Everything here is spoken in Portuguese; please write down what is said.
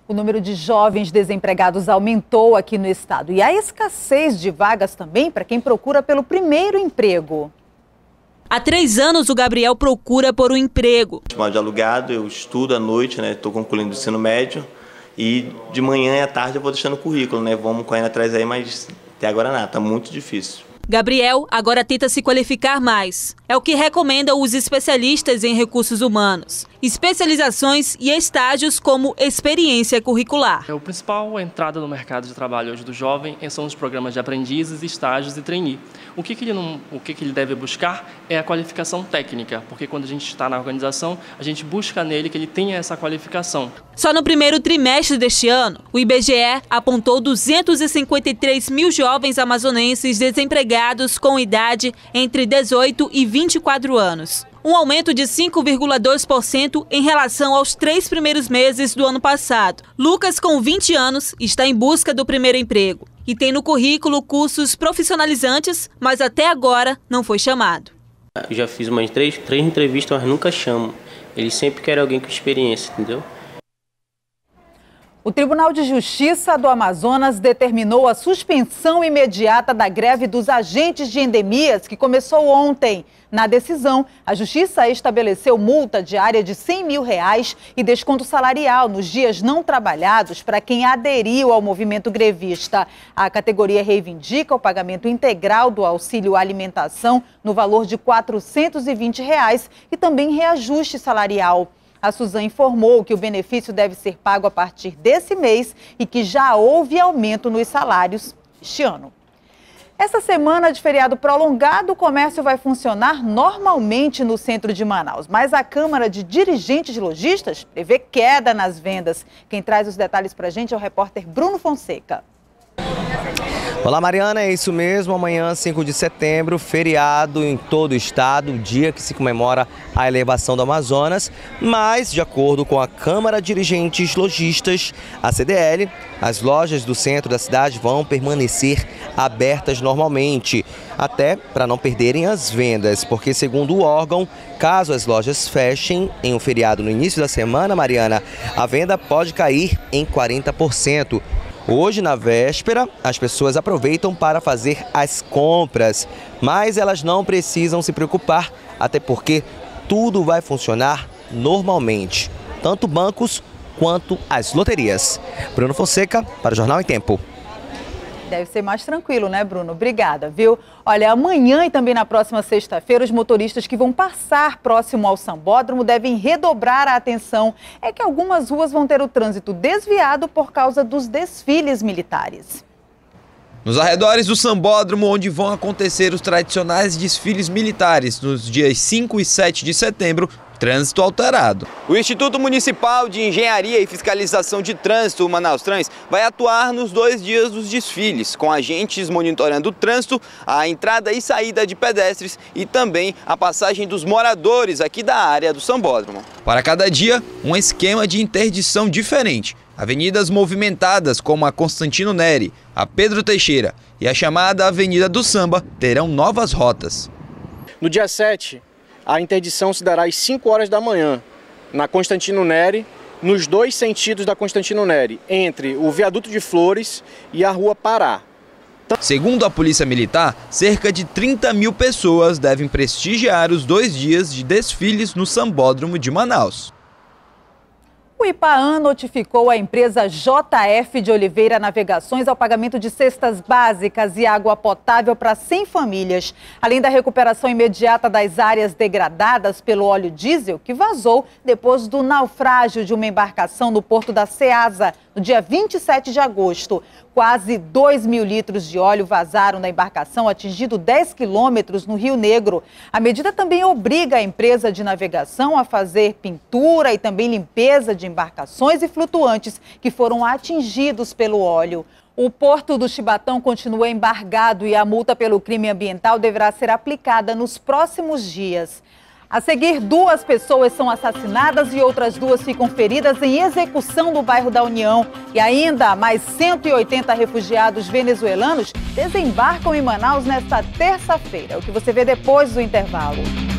O número de jovens desempregados aumentou aqui no estado e há escassez de vagas também para quem procura pelo primeiro emprego. Há 3 anos o Gabriel procura por um emprego. De alugado, eu estudo à noite, estou concluindo o ensino médio e de manhã e à tarde eu vou deixando o currículo, vamos correndo atrás aí, mas até agora nada, está muito difícil. Gabriel agora tenta se qualificar mais. É o que recomendam os especialistas em recursos humanos. Especializações e estágios como experiência curricular. O principal entrada no mercado de trabalho hoje do jovem são os programas de aprendizes, estágios e trainee. O que ele deve buscar é a qualificação técnica, porque quando a gente está na organização, a gente busca nele que ele tenha essa qualificação. Só no primeiro trimestre deste ano, o IBGE apontou 253 mil jovens amazonenses desempregados com idade entre 18 e 24 anos. Um aumento de 5,2% em relação aos 3 primeiros meses do ano passado. Lucas, com 20 anos, está em busca do primeiro emprego e tem no currículo cursos profissionalizantes, mas até agora não foi chamado. Eu já fiz umas 3 entrevistas, mas nunca chamam. Eles sempre querem alguém com experiência, entendeu? O Tribunal de Justiça do Amazonas determinou a suspensão imediata da greve dos agentes de endemias, que começou ontem. Na decisão, a Justiça estabeleceu multa diária de R$100 mil e desconto salarial nos dias não trabalhados para quem aderiu ao movimento grevista. A categoria reivindica o pagamento integral do auxílio alimentação no valor de R$420 e também reajuste salarial. A Suzan informou que o benefício deve ser pago a partir desse mês e que já houve aumento nos salários este ano. Essa semana de feriado prolongado, o comércio vai funcionar normalmente no centro de Manaus, mas a Câmara de Dirigentes de Lojistas prevê queda nas vendas. Quem traz os detalhes para a gente é o repórter Bruno Fonseca. Olá, Mariana, é isso mesmo. Amanhã, 5 de setembro, feriado em todo o estado, o dia que se comemora a elevação do Amazonas. Mas, de acordo com a Câmara Dirigentes Lojistas, a CDL, as lojas do centro da cidade vão permanecer abertas normalmente, até para não perderem as vendas, porque, segundo o órgão, caso as lojas fechem em um feriado no início da semana, Mariana, a venda pode cair em 40%. Hoje, na véspera, as pessoas aproveitam para fazer as compras, mas elas não precisam se preocupar, até porque tudo vai funcionar normalmente, tanto bancos quanto as loterias. Bruno Fonseca, para o Jornal em Tempo. Deve ser mais tranquilo, né, Bruno? Obrigada, viu? Olha, amanhã e também na próxima sexta-feira, os motoristas que vão passar próximo ao Sambódromo devem redobrar a atenção. É que algumas ruas vão ter o trânsito desviado por causa dos desfiles militares. Nos arredores do Sambódromo, onde vão acontecer os tradicionais desfiles militares nos dias 5 e 7 de setembro, trânsito alterado. O Instituto Municipal de Engenharia e Fiscalização de Trânsito, o Manaus-Trans, vai atuar nos 2 dias dos desfiles, com agentes monitorando o trânsito, a entrada e saída de pedestres e também a passagem dos moradores aqui da área do Sambódromo. Para cada dia, um esquema de interdição diferente. Avenidas movimentadas como a Constantino Neri, a Pedro Teixeira e a chamada Avenida do Samba terão novas rotas. No dia 7, a interdição se dará às 5 horas da manhã, na Constantino Neri, nos 2 sentidos da Constantino Neri, entre o Viaduto de Flores e a Rua Pará. Segundo a Polícia Militar, cerca de 30 mil pessoas devem prestigiar os 2 dias de desfiles no Sambódromo de Manaus. O IPAAN notificou a empresa JF de Oliveira Navegações ao pagamento de cestas básicas e água potável para 100 famílias, além da recuperação imediata das áreas degradadas pelo óleo diesel que vazou depois do naufrágio de uma embarcação no porto da Ceasa, no dia 27 de agosto. Quase 2 mil litros de óleo vazaram da embarcação, atingindo 10 quilômetros no Rio Negro. A medida também obriga a empresa de navegação a fazer pintura e também limpeza de embarcações e flutuantes que foram atingidos pelo óleo. O Porto do Chibatão continua embargado e a multa pelo crime ambiental deverá ser aplicada nos próximos dias. A seguir, 2 pessoas são assassinadas e outras 2 ficam feridas em execução no bairro da União. E ainda mais 180 refugiados venezuelanos desembarcam em Manaus nesta terça-feira. O que você vê depois do intervalo.